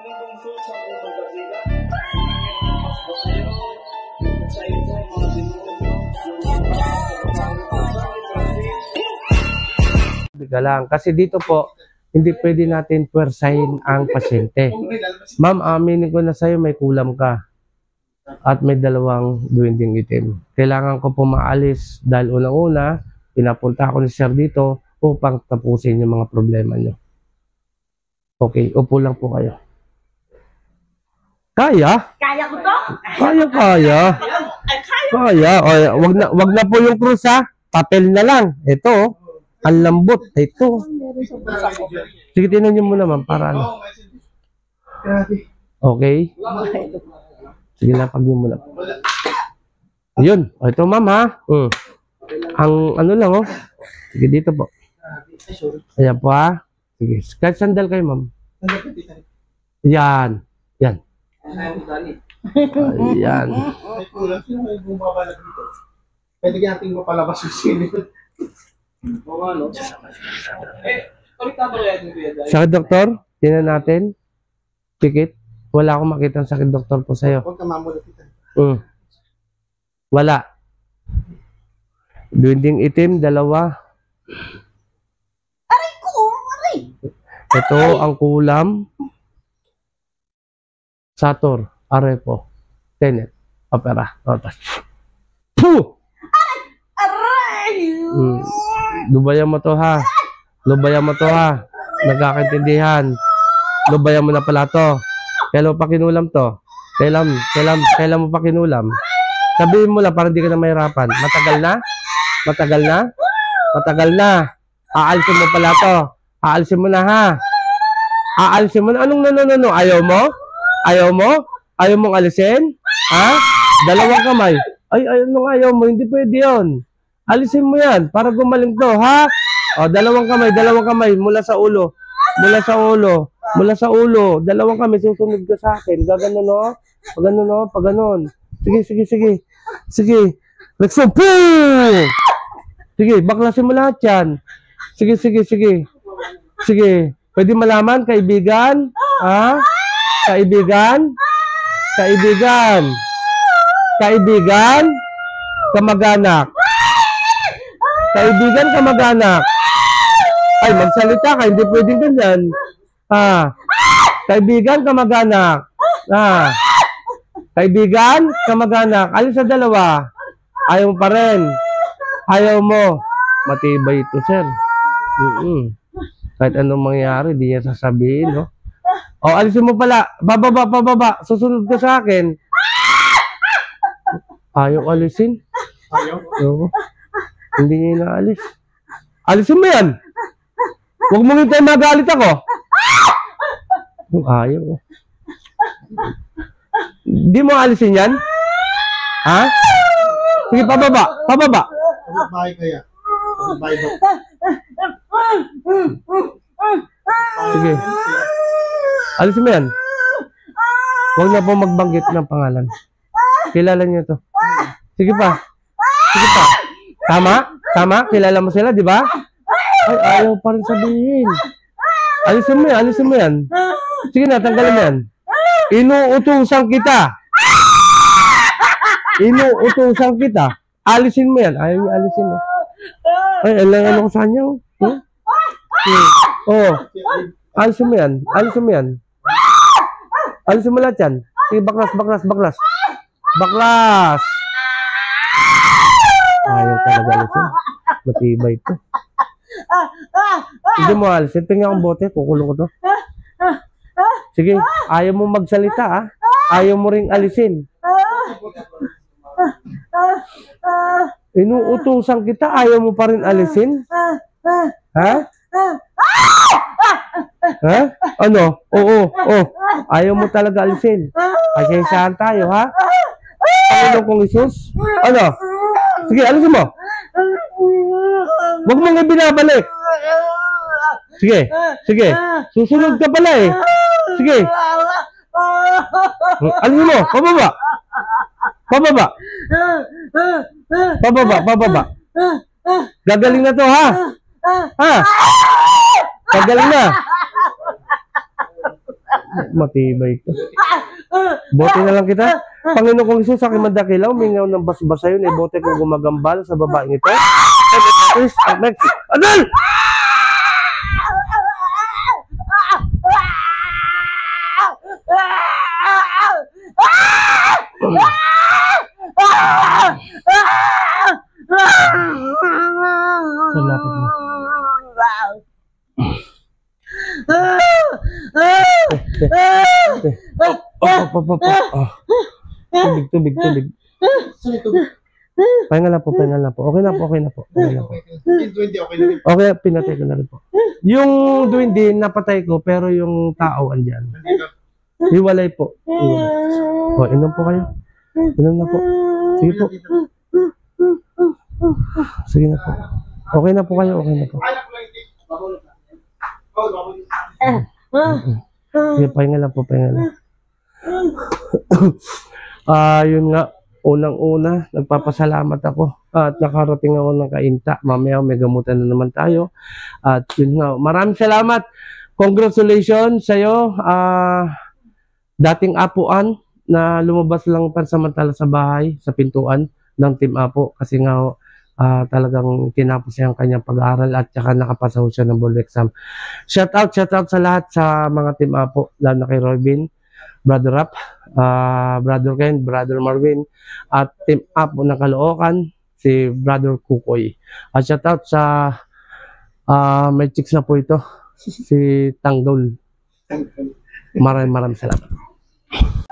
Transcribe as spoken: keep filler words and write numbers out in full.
Ka lang. Kasi dito po, hindi pwede natin puwersahin ang pasyente. Ma'am, aminin ko na sa'yo, may kulam ka. At may dalawang duwending itim. Kailangan ko po maalis dahil unang-una, pinapunta ako ni sir dito upang tapusin yung mga problema nyo. Okay, upo lang po kayo. Kaya? Kaya ko to? Kaya, kaya. Kaya. O, wag na, wag na po yung krus ha. Papel na lang. Ito, ang lambot. Ito. Sige, tinan nyo muna ma'am. Para ano. Okay. Sige na, pag nyo muna. Yun. O, ito ma'am ha. Mm. Ang ano lang oh. Sige, dito po. Ayan po ha. Sige. Kahit sandal kayo ma'am. Yan. Yan. Ayan. Pwede kaya natin mapalabas yung sili. Oo nga, no? Eh, ulit natin kaya din kuya dahil. Sakit doktor, tingnan natin. Pikit. Wala akong makita ng sakit doktor po sa'yo. Huwag ka mamulat kita. Mm. Wala. Duwending itim, dalawa. Aray ko! Aray! Ito ang kulam. Sator, arepo, tenet, opera, notas. Puh! Aray! Mm. Lubayan mo to ha. Lubayan mo to ha. Nagkakaintindihan. Lubayan mo na pala to. Kailan mo pa kinulam to? Kailan, kailan, kailan mo pa kinulam? Sabihin mo lang para hindi ka na mahirapan. Matagal na? Matagal na? Matagal na. Aalisin mo pala to. Aalisin mo na ha. Aalisin mo na. Anong nanonano? Ayaw mo? Ayaw mo? Ayaw mong alisin? Ha? Dalawang kamay. Ay, ay, anong ayaw mo? Hindi pwede yun. Alisin mo yan para gumaling to, ha? O, dalawang kamay, dalawang kamay mula sa ulo. Mula sa ulo. Mula sa ulo. Dalawang kamay, susunod ka sa akin. Gagano, no? Pagano, no? Paganon. Sige, sige, sige. Sige. Rexo, poo! Sige, baklasin mo lahat yan. Sige, sige, sige. Sige. Pwede malaman, kaibigan? Ha? Kaibigan? Kaibigan? Kaibigan? Kamag-anak? Kaibigan, kamag-anak? Ay, magsalita ka, hindi pwedeng ganyan. Ha? Kaibigan, kamag-anak? Ha? Kaibigan, kamag-anak? Alin sa dalawa? Ayaw mo pa rin. Ayaw mo. Matibay ito, sir. Mm-mm. Kahit anong mangyari, di niya sasabihin, no? O, alisin mo pala. Bababa, pababa. Susunod ka sa akin. Ayaw alisin. Ayaw? Oo. Hindi niya inaalis. Alisin mo yan. Huwag mong hintay magalit ako. Ayaw. Di mo alisin yan? Ha? Sige, pababa. Pababa. Pagbahay kaya. Pagbahay ba? Sige. Alisin mo yan. Huwag na po magbanggit ng pangalan. Kilala niyo to. Sige pa. Sige pa. Tama? Tama? Kilala mo sila, di ba? Ay, ayaw pa rin sabihin. Alisin mo yan. Alisin mo yan. Sige na, tanggalin mo yan. Inuutusan kita. Inuutusan kita. Alisin mo yan. Ayaw niya alisin mo. Ay, alang ano ko sa kanya. Hmm? Oh. Alisin mo yan. Alisin mo yan. Alisin mo lahat yan. Sige, baklas, baklas, baklas. Baklas! Ayaw talaga alisin. Matibay ito. Hindi mo alisin. Tingnan akong bote. Kukulong ko to. Sige, ayaw mo magsalita ah. Ayaw mo ring alisin. Inuutusan kita. Ayaw mo pa rin alisin? Ha? Ha? Ano? Oo, oo. Ayaw mo talaga alisin. Pasensyahan tayo, ha? Panginoon kong Isus? Ano? Sige, alisin mo. Huwag mong ibinabalik. Sige, sige. Susunod ka pala eh. Sige. Alisin mo. Pababa. Pababa. Pababa, pababa. Gagaling na to, ha? Ha? Gagaling na. Matibay ito. Bote na lang kita. Panginoon kong Isus, sa aking mandakilaw, mingaw ng basbasa yun, eh, bote kong gumagambala sa babaeng ito. Next, next, Adal! Sa lapit mo. Oh, oh, oh, oh, oh. Tubig, tubig, tubig. Saan ito? Pahinga lang po, pahinga lang po. Okay na po, okay na po. Okay na po. Yung twenty, okay na rin. Okay, pinatay ko na rin po. Yung duwende, napatay ko, pero yung tao andyan. Hiwalay po. Hiwalay. O, inom po kayo. Inom na po. Sige po. Sige na po. Okay na po kayo, okay na po. Anak ko lang yung babulot na. Oh, babulot. Sige, pahinga lang po, pahinga lang. Ah, yun nga. Unang-una, nagpapasalamat ako at nakarating ako ng kainta. Mamaya may gamutan na naman tayo. At yun nga, maraming salamat. Congratulations sa'yo. Ah, dating apuan na lumabas lang pansamantala sa bahay, sa pintuan ng Team Apo. Kasi nga, ah, talagang tinapos siya ang kanyang pag-aaral at saka nakapasa ho siya ng board exam. Shout out, shout out sa lahat sa mga Team Apo, lalo na kay Robin, Brother Rap, ah, Brother Ken, Brother Marvin, at Team Apo ng Caloocan, si Brother Kukoy. At shout out sa ah, may chicks na po ito, si Tanggol. Maraming maraming salamat.